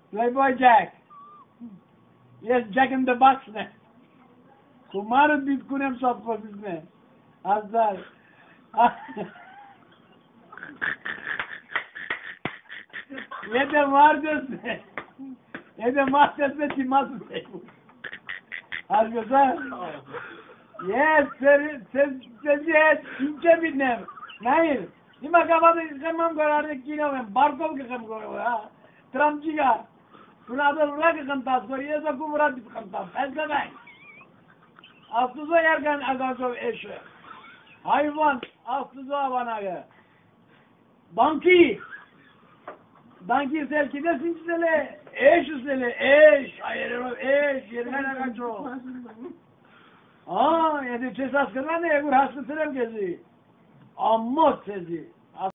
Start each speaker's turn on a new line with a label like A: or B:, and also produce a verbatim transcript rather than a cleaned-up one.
A: Playboy Jack. Yes, Jack in the box ne. Kumarın bir kunem satma bizne. Azlar. Ye de var desne. Ye de var desne timaz mı? Az güzel. Yes, sen sen sen yes, ince bir nem. Hayır. Nima kafadı kemam kararı kino ben. Barkov kemam kararı ha. Tramciga. Şurada bırak kantas var. Yesa kumrat bir kantas. Fazla ben. Aslıza yerken agansov eşi. Hayvan. Aslıza bana ge. Danki. Danki selki de sinçsele. Eş üstele. Eş. Hayır eş. Yerine kaço. Aa, yedi çesas kırma ne? Egur hastı sırem gezi. Amma sezi.